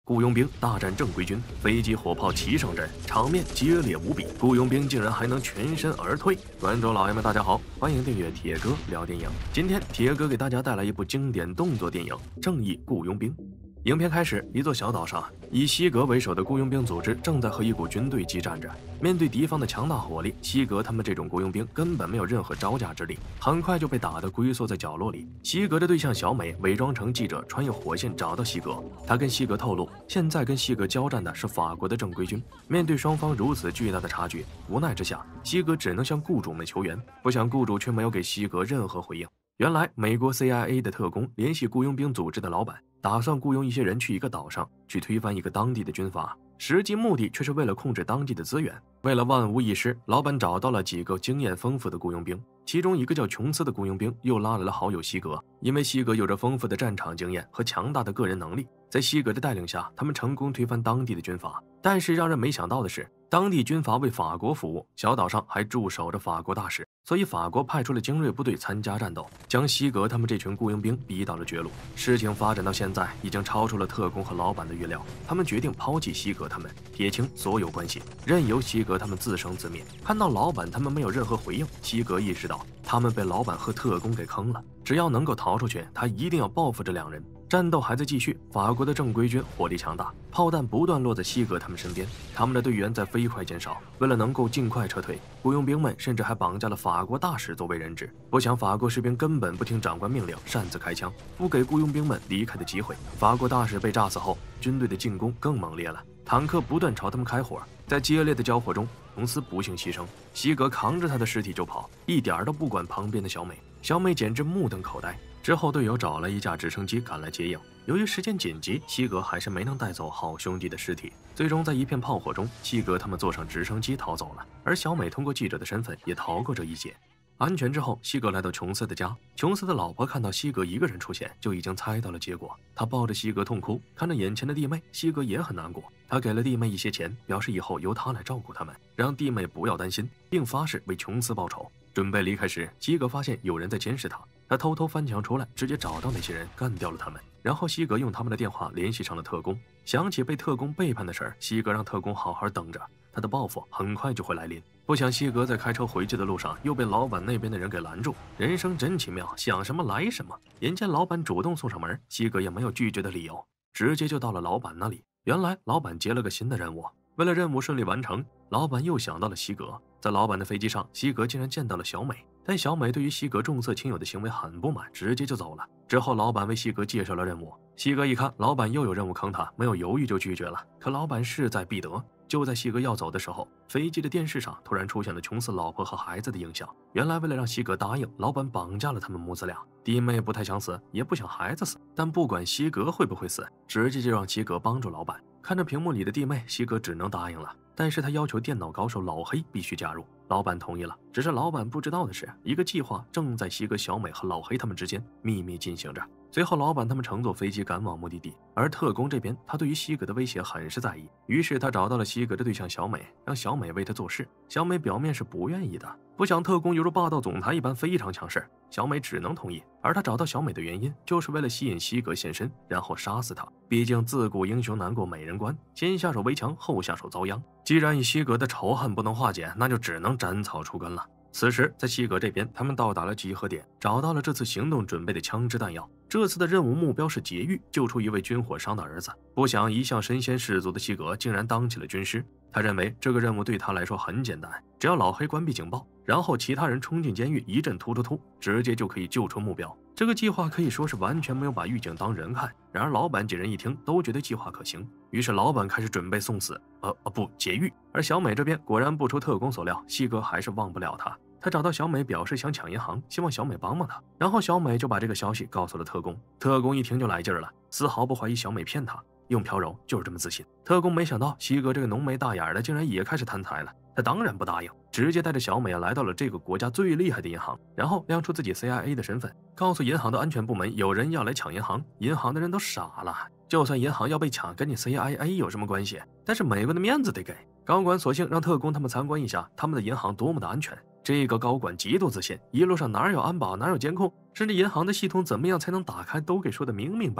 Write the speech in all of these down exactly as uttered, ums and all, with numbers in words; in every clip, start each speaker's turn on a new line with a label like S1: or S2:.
S1: 雇佣兵大战正规军，飞机火炮齐上阵，场面激烈无比。雇佣兵竟然还能全身而退。观众老爷们，大家好，欢迎订阅铁哥聊电影。今天铁哥给大家带来一部经典动作电影《正义雇佣兵》。影片开始，一座小岛上，以西格为首的雇佣兵组织正在和一股军队激战着。面对敌方的强大火力，西格他们这种雇佣兵根本没有任何招架之力，很快就被打得龟缩在角落里。西格的对象小美伪装成记者，穿越火线找到西格。他跟西格透露，现在跟西格交战的是法国的正规军。面对双方如此巨大的差距，无奈之下，西格只能向雇主们求援。不想雇主却没有给西格任何回应。原来，美国 C I A 的特工联系雇佣兵组织的老板，打算雇佣一些人去一个岛上，去推翻一个当地的军阀，实际目的却是为了控制当地的资源。为了万无一失，老板找到了几个经验丰富的雇佣兵，其中一个叫琼斯的雇佣兵又拉来了好友西格，因为西格有着丰富的战场经验和强大的个人能力，在西格的带领下，他们成功推翻当地的军阀。但是让人没想到的是，当地军阀为法国服务，小岛上还驻守着法国大使，所以法国派出了精锐部队参加战斗，将西格他们这群雇佣兵逼到了绝路。事情发展到现在，已经超出了特工和老板的预料，他们决定抛弃西格他们，撇清所有关系，任由西格他们自生自灭。看到老板他们没有任何回应，西格意识到他们被老板和特工给坑了，只要能够逃出去，他一定要报复这两人。战斗还在继续，法国的正规军火力强大，炮弹不断落在西格他们身边，他们的队员在飞快减少。为了能够尽快撤退，雇佣兵们甚至还绑架了法国大使作为人质。不想法国士兵根本不听长官命令，擅自开枪，不给雇佣兵们离开的机会。法国大使被炸死后，军队的进攻更猛烈了，坦克不断朝他们开火。在激烈的交火中，琼斯不幸牺牲，西格扛着他的尸体就跑，一点都不管旁边的小美。小美简直目瞪口呆。之后，队友找了一架直升机赶来接应。由于时间紧急，西格还是没能带走好兄弟的尸体。最终，在一片炮火中，西格他们坐上直升机逃走了，而小美通过记者的身份也逃过这一劫。安全之后，西格来到琼斯的家。琼斯的老婆看到西格一个人出现，就已经猜到了结果。她抱着西格痛哭，看着眼前的弟妹，西格也很难过。他给了弟妹一些钱，表示以后由他来照顾他们，让弟妹不要担心，并发誓为琼斯报仇。准备离开时，西格发现有人在监视他，他偷偷翻墙出来，直接找到那些人，干掉了他们。然后西格用他们的电话联系上了特工，想起被特工背叛的事儿，西格让特工好好等着，他的报复很快就会来临。不想西格在开车回去的路上又被老板那边的人给拦住。人生真奇妙，想什么来什么。眼见老板主动送上门，西格也没有拒绝的理由，直接就到了老板那里。原来老板接了个新的任务，为了任务顺利完成，老板又想到了西格。在老板的飞机上，西格竟然见到了小美，但小美对于西格重色轻友的行为很不满，直接就走了。之后老板为西格介绍了任务，西格一看老板又有任务坑他，没有犹豫就拒绝了。可老板势在必得，就在西格要走的时候，飞机的电视上突然出现了琼斯老婆和孩子的影像。原来为了让西格答应，老板绑架了他们母子俩。弟妹不太想死，也不想孩子死，但不管西格会不会死，直接就让西格帮助老板。看着屏幕里的弟妹，西格只能答应了。但是他要求电脑高手老黑必须加入，老板同意了。只是老板不知道的是，一个计划正在西格、小美和老黑他们之间秘密进行着。随后老板他们乘坐飞机赶往目的地，而特工这边他对于西格的威胁很是在意，于是他找到了西格的对象小美，让小美为他做事。小美表面是不愿意的，不想特工犹如霸道总裁一般非常强势，小美只能同意。而他找到小美的原因，就是为了吸引西格现身，然后杀死他。毕竟自古英雄难过美人关，先下手为强，后下手遭殃。既然与西格的仇恨不能化解，那就只能斩草除根了。此时在西格这边，他们到达了集合点，找到了这次行动准备的枪支弹药。这次的任务目标是劫狱，救出一位军火商的儿子。不想一向身先士卒的西格竟然当起了军师。他认为这个任务对他来说很简单，只要老黑关闭警报，然后其他人冲进监狱，一阵突突突，直接就可以救出目标。这个计划可以说是完全没有把狱警当人看。然而老板几人一听都觉得计划可行，于是老板开始准备送死，呃呃不劫狱。而小美这边果然不出特工所料，西格还是忘不了他。他找到小美，表示想抢银行，希望小美帮帮他。然后小美就把这个消息告诉了特工。特工一听就来劲儿了，丝毫不怀疑小美骗他，用飘柔就是这么自信。特工没想到西格这个浓眉大眼的竟然也开始贪财了，他当然不答应，直接带着小美来到了这个国家最厉害的银行，然后亮出自己 C I A 的身份，告诉银行的安全部门有人要来抢银行。银行的人都傻了，就算银行要被抢，跟你 C I A 有什么关系？但是美国的面子得给。高管索性让特工他们参观一下他们的银行多么的安全。这个高管极度自信，一路上哪有安保哪有监控，甚至银行的系统怎么样才能打开都给说得明明白白。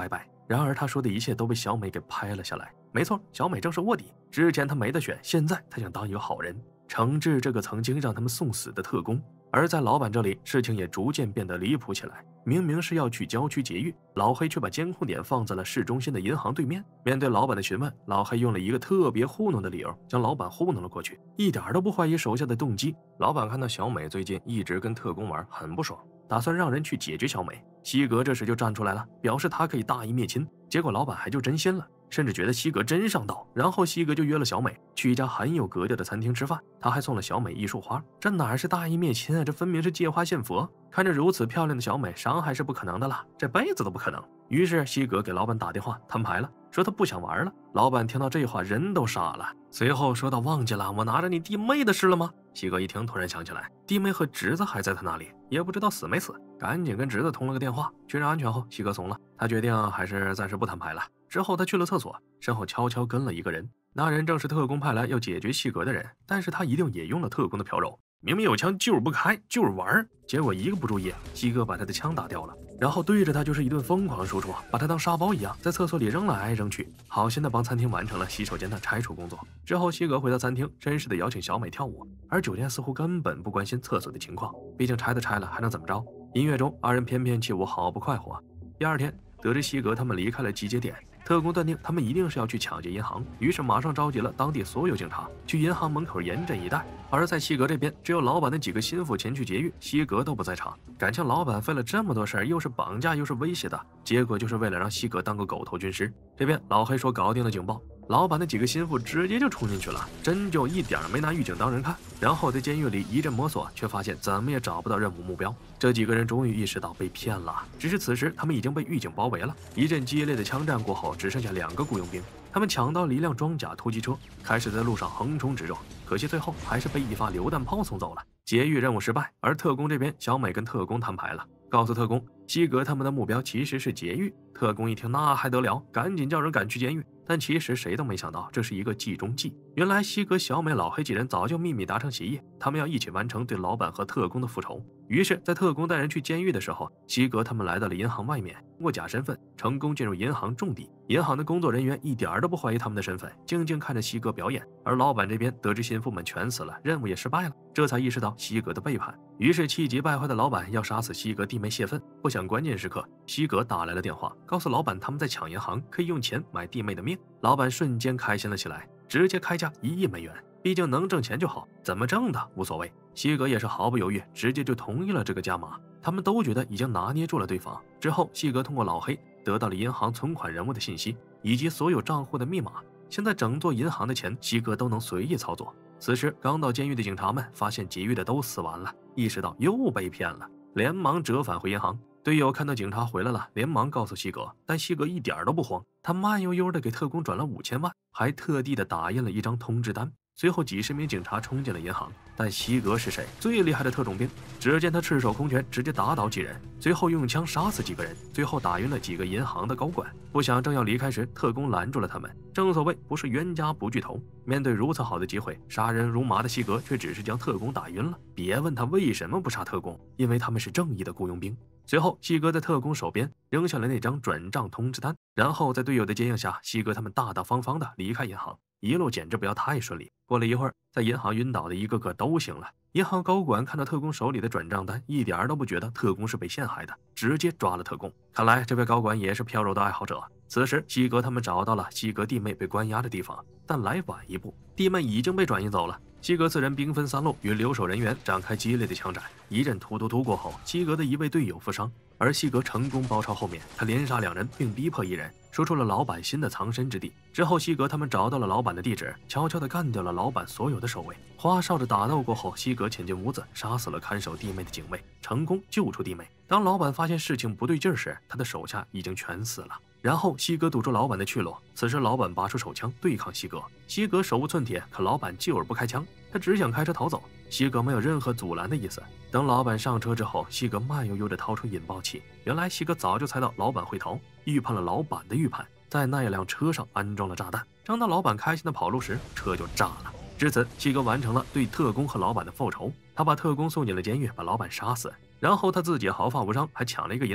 S1: 然而他说的一切都被小美给拍了下来。没错，小美正是卧底。之前他没得选，现在他想当一个好人，惩治这个曾经让他们送死的特工。而在老板这里，事情也逐渐变得离谱起来。明明是要去郊区劫狱，老黑却把监控点放在了市中心的银行对面。面对老板的询问，老黑用了一个特别糊弄的理由，将老板糊弄了过去，一点都不怀疑手下的动机。老板看到小美最近一直跟特工玩，很不爽，打算让人去解决小美。西格这时就站出来了，表示他可以大义灭亲。结果老板还就真心了，甚至觉得西格真上道。然后西格就约了小美去一家很有格调的餐厅吃饭，他还送了小美一束花。这哪是大义灭亲啊，这分明是借花献佛。看着如此漂亮的小美，伤害是不可能的了，这辈子都不可能。于是西格给老板打电话摊牌了，说他不想玩了。老板听到这话人都傻了，随后说道：“忘记了我拿着你弟妹的事了吗？”西格一听突然想起来，弟妹和侄子还在他那里，也不知道死没死，赶紧跟侄子通了个电话。确认安全后，西格怂了，他决定还是暂时不摊牌了。之后他去了厕所，身后悄悄跟了一个人，那人正是特工派来要解决西格的人，但是他一定也用了特工的瞟手，明明有枪就是不开，就是玩。结果一个不注意，西格把他的枪打掉了，然后对着他就是一顿疯狂输出，把他当沙包一样在厕所里扔来扔去，好心的帮餐厅完成了洗手间的拆除工作。之后西格回到餐厅，绅士的邀请小美跳舞，而酒店似乎根本不关心厕所的情况，毕竟拆的拆了还能怎么着。音乐中二人翩翩起舞，好不快活。第二天得知西格他们离开了集结点，特工断定他们一定是要去抢劫银行，于是马上召集了当地所有警察去银行门口严阵以待。而在西格这边，只有老板的几个心腹前去劫狱，西格都不在场。感情老板费了这么多事儿，又是绑架又是威胁的，结果就是为了让西格当个狗头军师。这边老黑说搞定了警报，老板的几个心腹直接就冲进去了，真就一点没拿狱警当人看。然后在监狱里一阵摸索，却发现怎么也找不到任务目标。这几个人终于意识到被骗了，只是此时他们已经被狱警包围了。一阵激烈的枪战过后，只剩下两个雇佣兵，他们抢到了一辆装甲突击车，开始在路上横冲直撞，可惜最后还是被一发榴弹炮送走了。劫狱任务失败，而特工这边，小美跟特工摊牌了，告诉特工西格他们的目标其实是劫狱。特工一听那还得了，赶紧叫人赶去监狱。但其实谁都没想到这是一个计中计，原来西格、小美、老黑几人早就秘密达成协议，他们要一起完成对老板和特工的复仇。于是在特工带人去监狱的时候，西格他们来到了银行外面，通过假身份成功进入银行重地。银行的工作人员一点都不怀疑他们的身份，静静看着西格表演。而老板这边得知心腹们全死了，任务也失败了，这才意识到西格的背叛，于是气急败坏的老板要杀死西格弟妹泄愤。不想关键时刻西格打来了电话，告诉老板他们在抢银行，可以用钱买弟妹的命。老板瞬间开心了起来，直接开价一亿美元，毕竟能挣钱就好，怎么挣的无所谓。西格也是毫不犹豫，直接就同意了这个价码。他们都觉得已经拿捏住了对方。之后西格通过老黑得到了银行存款人物的信息以及所有账户的密码，现在整座银行的钱西格都能随意操作。此时刚到监狱的警察们发现劫狱的都死完了，意识到又被骗了，连忙折返回银行。队友看到警察回来了，连忙告诉西格，但西格一点都不慌，他慢悠悠的给特工转了五千万，还特地的打印了一张通知单。随后几十名警察冲进了银行，但西格是谁？最厉害的特种兵。只见他赤手空拳直接打倒几人，随后用枪杀死几个人，最后打晕了几个银行的高管。不想正要离开时，特工拦住了他们。正所谓不是冤家不聚头，面对如此好的机会，杀人如麻的西格却只是将特工打晕了。别问他为什么不杀特工，因为他们是正义的雇佣兵。随后西格在特工手边扔下了那张转账通知单，然后在队友的接应下，西格他们大大方方的离开银行，一路简直不要太顺利。过了一会儿，在银行晕倒的一个个都醒了。银行高管看到特工手里的转账单，一点都不觉得特工是被陷害的，直接抓了特工。看来这位高管也是飘柔的爱好者。此时西格他们找到了西格弟妹被关押的地方，但来晚一步，弟妹已经被转移走了。西格四人兵分三路，与留守人员展开激烈的枪战。一阵突突突过后，西格的一位队友负伤，而西格成功包抄后面，他连杀两人，并逼迫一人说出了老板新的藏身之地。之后西格他们找到了老板的地址，悄悄地干掉了老板所有的守卫。花哨的打斗过后，西格潜进屋子，杀死了看守弟妹的警卫，成功救出弟妹。当老板发现事情不对劲时，他的手下已经全死了。然后西格堵住老板的去路，此时老板拔出手枪对抗西格，西格手无寸铁，可老板就是不开枪，他只想开车逃走。西格没有任何阻拦的意思。等老板上车之后，西格慢悠悠地掏出引爆器。原来西格早就猜到老板会逃，预判了老板的预判，在那辆车上安装了炸弹。正当老板开心的跑路时，车就炸了。至此，西格完成了对特工和老板的复仇。他把特工送进了监狱，把老板杀死，然后他自己毫发无伤，还抢了一个银行。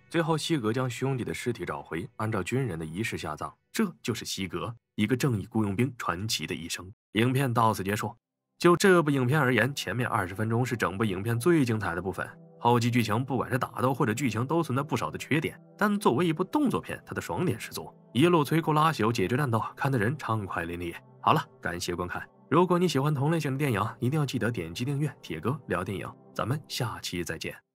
S1: 最后，西格将兄弟的尸体找回，按照军人的仪式下葬。这就是西格，一个正义雇佣兵传奇的一生。影片到此结束。就这部影片而言，前面二十分钟是整部影片最精彩的部分。后期剧情不管是打斗或者剧情都存在不少的缺点，但作为一部动作片，它的爽点十足，一路摧枯拉朽解决战斗，看得人畅快淋漓。好了，感谢观看。如果你喜欢同类型的电影，一定要记得点击订阅铁哥聊电影。咱们下期再见。